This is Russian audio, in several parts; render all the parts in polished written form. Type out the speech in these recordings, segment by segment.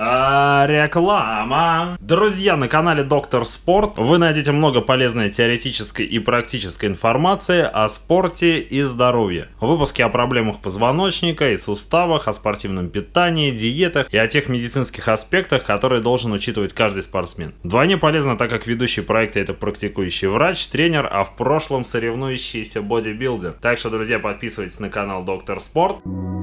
Реклама. Друзья, на канале Доктор Спорт вы найдете много полезной теоретической и практической информации о спорте и здоровье. Выпуски о проблемах позвоночника и суставах, о спортивном питании, диетах и о тех медицинских аспектах, которые должен учитывать каждый спортсмен. Вдвойне полезно, так как ведущий проекта это практикующий врач, тренер, а в прошлом соревнующийся бодибилдер. Так что, друзья, подписывайтесь на канал Доктор Спорт.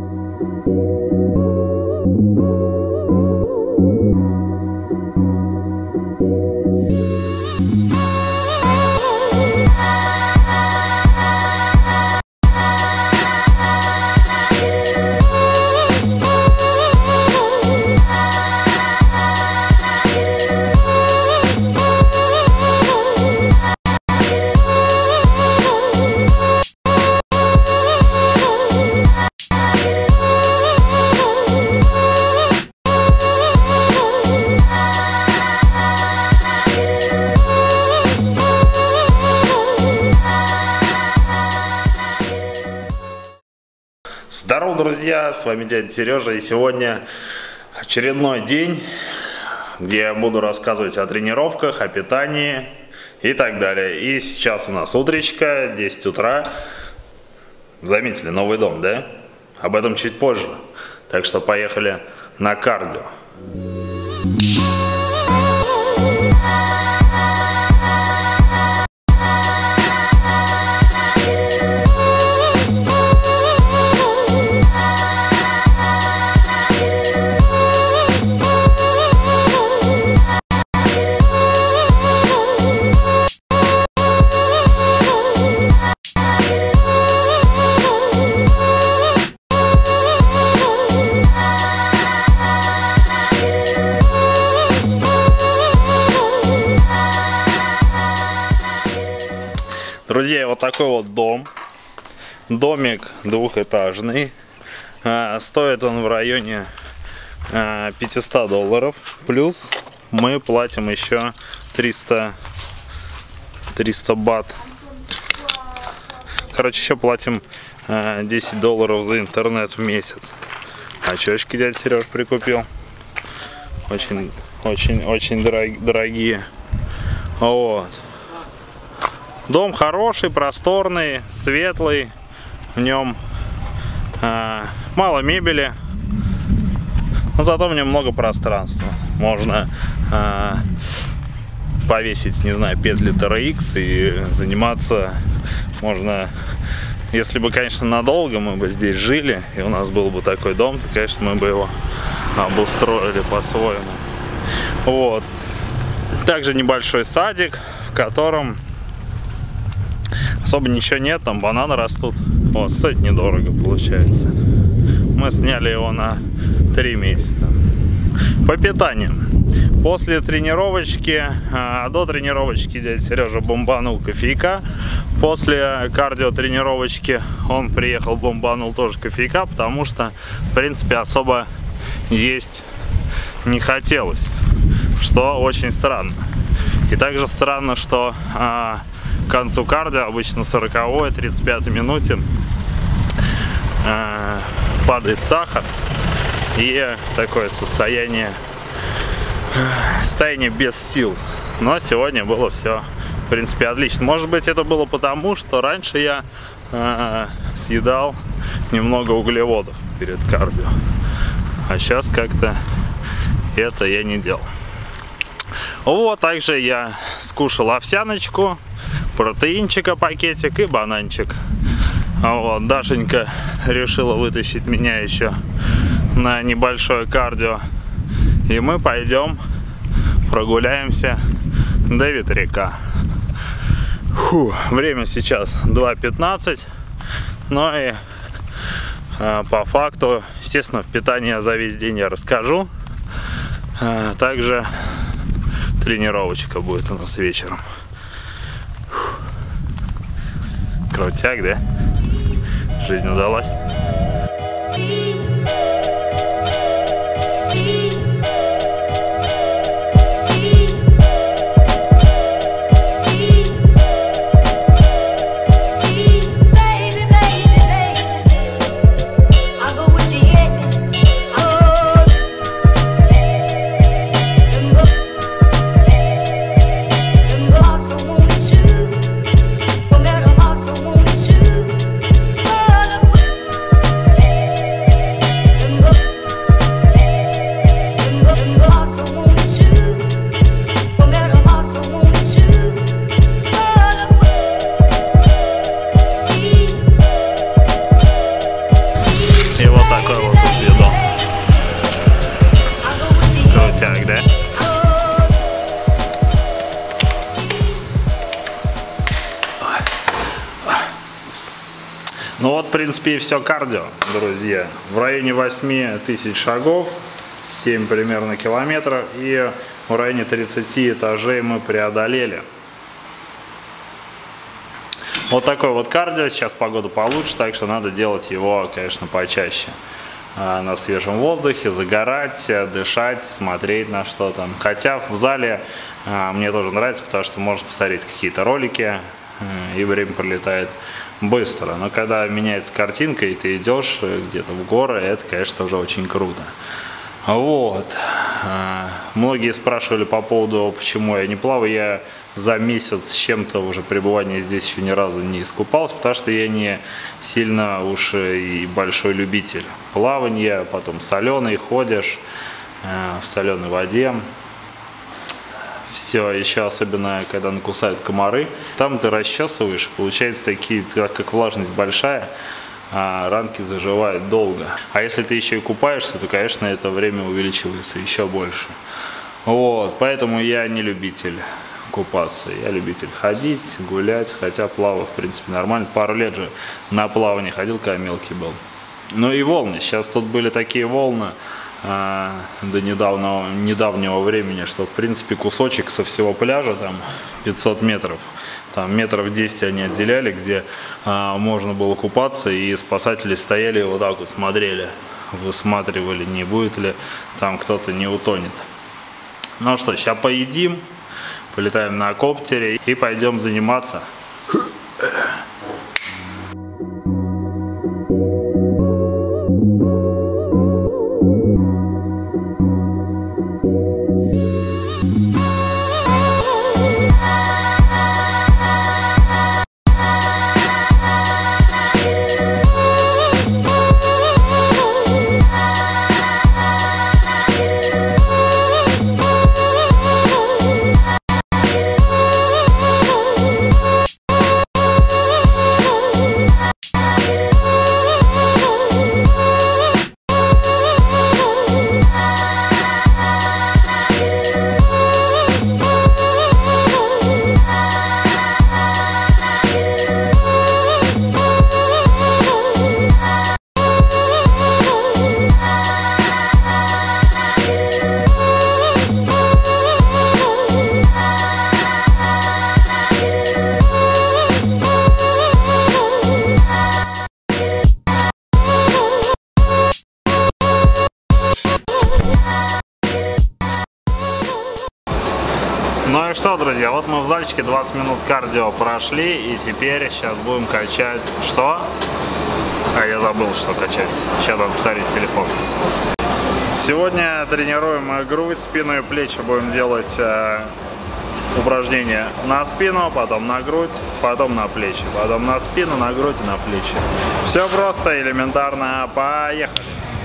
Здорово, друзья, с вами дядя Сережа, и сегодня очередной день, где я буду рассказывать о тренировках, о питании и так далее. И сейчас у нас утречка, 10 утра. Заметили, новый дом, да? Об этом чуть позже. Так что поехали на кардио. Друзья, вот такой вот дом. Домик двухэтажный. Стоит он в районе $500. Плюс мы платим еще 300 бат. Короче, еще платим $10 за интернет в месяц. Очечки дядя Сереж прикупил. Очень дорогие. Вот. Дом хороший, просторный, светлый, в нем мало мебели, но зато в нем много пространства. Можно повесить, не знаю, петли TRX и заниматься. Можно, если бы, конечно, надолго мы бы здесь жили, и у нас был бы такой дом, то, конечно, мы бы его обустроили по-своему. Вот. Также небольшой садик, в котором особо ничего нет, там бананы растут. Вот, стоит недорого получается. Мы сняли его на 3 месяца. По питанию. После тренировочки, до тренировочки дядя Сережа бомбанул кофейка. После кардиотренировочки он приехал, бомбанул тоже кофейка, потому что, в принципе, особо есть не хотелось. Что очень странно. И также странно, что к концу кардио, обычно 40-й, 35-й минуте, падает сахар, и такое состояние без сил. Но сегодня было все, в принципе, отлично. Может быть, это было потому, что раньше я съедал немного углеводов перед кардио, а сейчас как-то это я не делал. Вот, также я скушал овсяночку, протеинчика пакетик и бананчик. Вот, Дашенька решила вытащить меня еще на небольшое кардио. И мы пойдем прогуляемся до ветряка. Время сейчас 2:15. Но и по факту, естественно, в питании за весь день я расскажу. Также тренировочка будет у нас вечером. Крутяк, да? Жизнь удалась. подтяг, да? Ну вот, в принципе, и все кардио, друзья. В районе 8000 шагов, 7 примерно километров, и в районе 30 этажей мы преодолели. Вот такой вот кардио. Сейчас погода получше, так что надо делать его, конечно, почаще. На свежем воздухе, загорать, дышать, смотреть на что там. Хотя в зале мне тоже нравится, потому что можно посмотреть какие-то ролики, и время пролетает быстро. Но когда меняется картинка, и ты идешь где-то в горы, это, конечно, тоже очень круто. Вот. Многие спрашивали по поводу, почему я не плаваю. Я за месяц с чем-то уже пребывания здесь еще ни разу не искупался, потому что я не сильно уж и большой любитель плавания. Потом соленый, ходишь в соленой воде. Все, еще особенно, когда накусают комары. Там ты расчесываешь, получается такие, так как влажность большая, ранки заживают долго. А если ты еще и купаешься, то, конечно, это время увеличивается еще больше. Вот, поэтому я не любитель купаться. Я любитель ходить, гулять, хотя плаваю, в принципе, нормально. Пару лет же на плавание ходил, когда мелкий был. Ну и волны. Сейчас тут были такие волны до недавнего времени, что, в принципе, кусочек со всего пляжа, там 500 метров, там метров 10 они отделяли, где можно было купаться, и спасатели стояли и вот так вот смотрели, высматривали, не будет ли там кто-то не утонет. Ну что, сейчас поедим, полетаем на коптере и пойдем заниматься. Ну и что, друзья, вот мы в зальчике 20 минут кардио прошли, и теперь сейчас будем качать... Что? А я забыл, что качать. Сейчас надо посмотреть телефон. Сегодня тренируем грудь, спину и плечи. Будем делать упражнения на спину, потом на грудь, потом на плечи. Потом на спину, на грудь и на плечи. Все просто, элементарно. Поехали!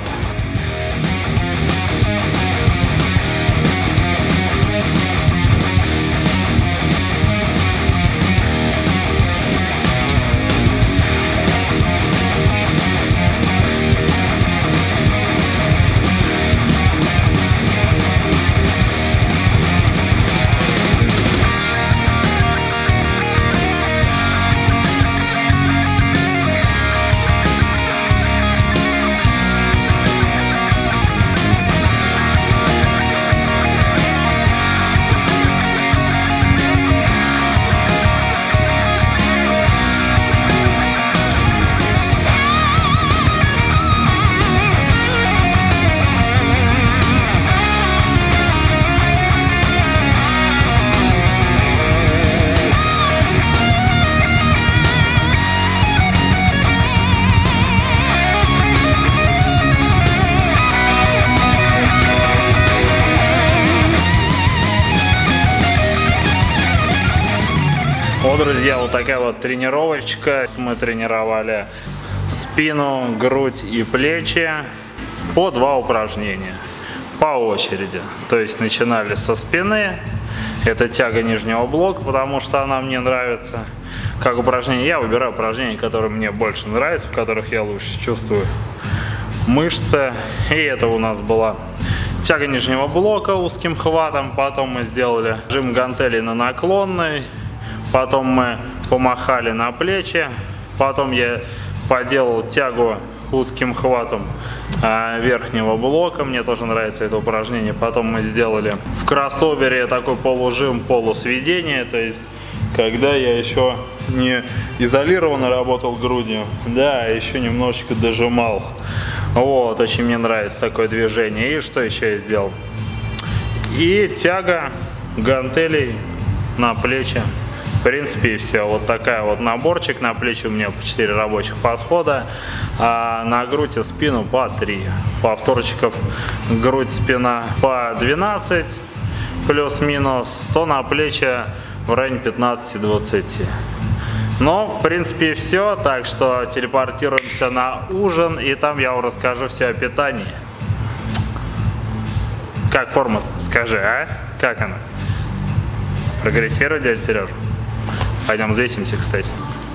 Вот, друзья, вот такая вот тренировочка. Мы тренировали спину, грудь и плечи по 2 упражнения по очереди. То есть начинали со спины. Это тяга нижнего блока, потому что она мне нравится. Как упражнение, я выбираю упражнения, которые мне больше нравятся, в которых я лучше чувствую мышцы. И это у нас была тяга нижнего блока узким хватом, потом мы сделали жим гантелей на наклонной, потом мы помахали на плечи, потом я поделал тягу узким хватом верхнего блока, мне тоже нравится это упражнение. Потом мы сделали в кроссовере такой полужим, полусведение, то есть когда я еще не изолированно работал грудью, да, еще немножечко дожимал. Вот, очень мне нравится такое движение. И что еще я сделал? И тяга гантелей на плечи. В принципе, и все. Вот такая вот наборчик. На плечи у меня по 4 рабочих подхода, а на грудь и спину по 3. Повторчиков грудь, спина по 12 плюс-минус, то на плечи в районе 15-20. Но, в принципе, и все. Так что телепортируемся на ужин, и там я вам расскажу все о питании. Как форма-то? Скажи, а? Как она? Прогрессирует, дядя Сережа? Пойдем взвесимся, кстати.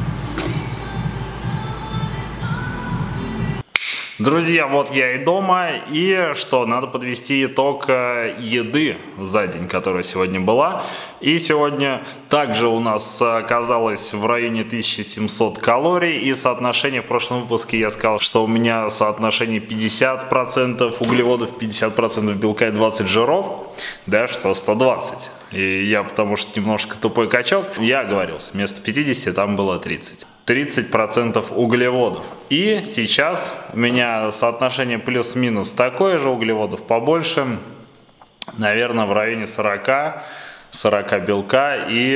Друзья, вот я и дома, и что, надо подвести итог еды за день, которая сегодня была. И сегодня также у нас оказалось в районе 1700 калорий, и соотношение в прошлом выпуске я сказал, что у меня соотношение 50% углеводов, 50% белка и 20 жиров, да, что 120. И я, потому что немножко тупой качок, я оговорился, вместо 50 там было 30. 30% углеводов. И сейчас у меня соотношение плюс-минус такое же, углеводов побольше, наверное, в районе 40 белка и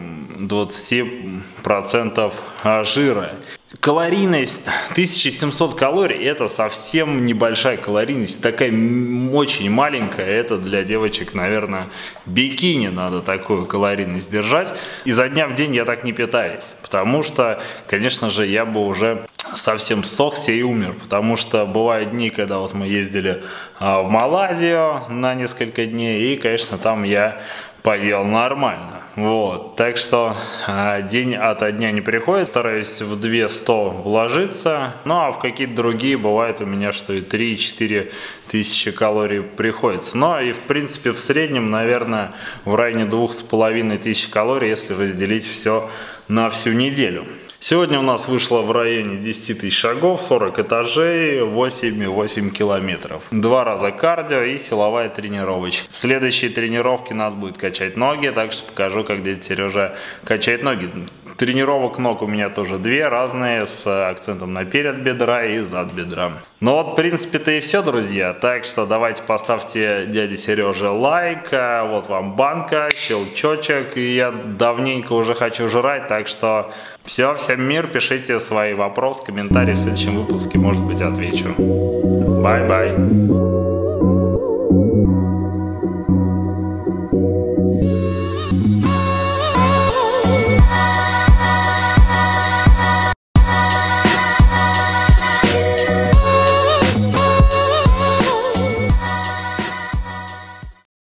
20% жира. Калорийность 1700 калорий — это совсем небольшая калорийность, такая очень маленькая. Это для девочек, наверное, бикини надо такую калорийность держать. Изо дня в день я так не питаюсь, потому что, конечно же, я бы уже совсем ссохся и умер, потому что бывают дни, когда вот мы ездили в Малайзию на несколько дней, и, конечно, там я поел нормально. Вот. Так что день ото дня не приходит. Стараюсь в 200 вложиться. Ну а в какие-то другие бывает у меня, что и 3-4 тысячи калорий приходится. Но и в принципе в среднем, наверное, в районе 2500 калорий, если разделить все на всю неделю. Сегодня у нас вышло в районе 10 тысяч шагов, 40 этажей, 8,8 километров. 2 раза кардио и силовая тренировочка. В следующей тренировке надо будет качать ноги, так что покажу, как дядя Сережа качает ноги. Тренировок ног у меня тоже 2 разные, с акцентом на перед бедра и зад бедра. Ну вот, в принципе-то и все, друзья. Так что давайте поставьте дяде Сереже лайк. Вот вам банка, щелчочек. И я давненько уже хочу жрать, так что все, всем мир. Пишите свои вопросы, комментарии. В следующем выпуске, может быть, отвечу. Бай-бай.